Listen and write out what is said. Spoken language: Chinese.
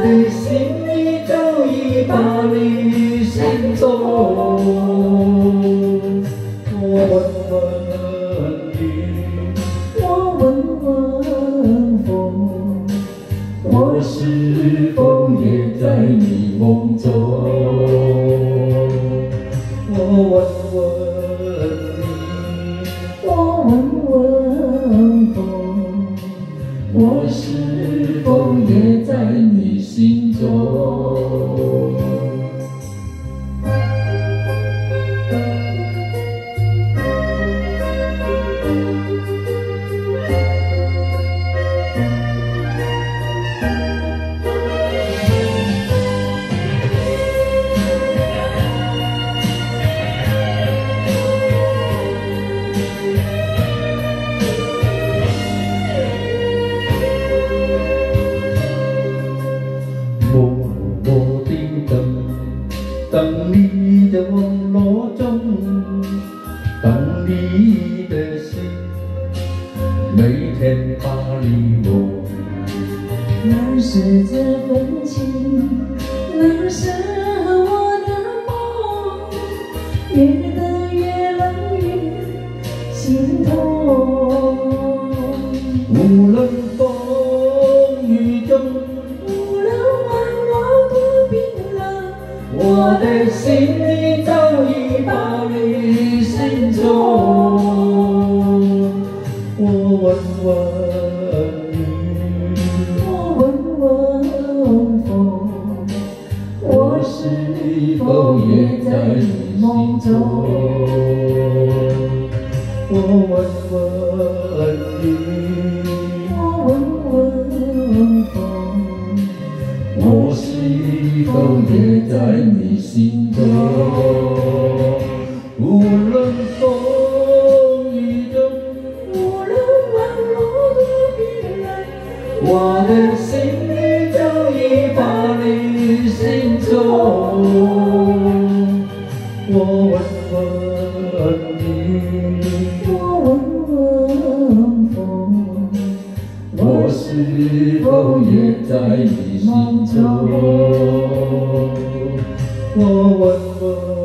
的心意早已把你心中。我问问雨，我问问风，我是否也在你梦中？我问问你，我问问风，我是否也在你心中？等你的网络中，等你的心，每天把你我。 哪是这份情，哪是我的梦？越等越冷越心痛。 无论风雨中， 无论万物多冰冷， 我的心里早已把你心中。我问问雨， 我问问风，我是否也在你梦中？ 我问问雨， 我问问风， 我是否也在你心中？无论风雨中， 无论万物多冰冷， 我的心里早已把你心中。我问问雨， 我问问风， 我是否也在你心中？我问问。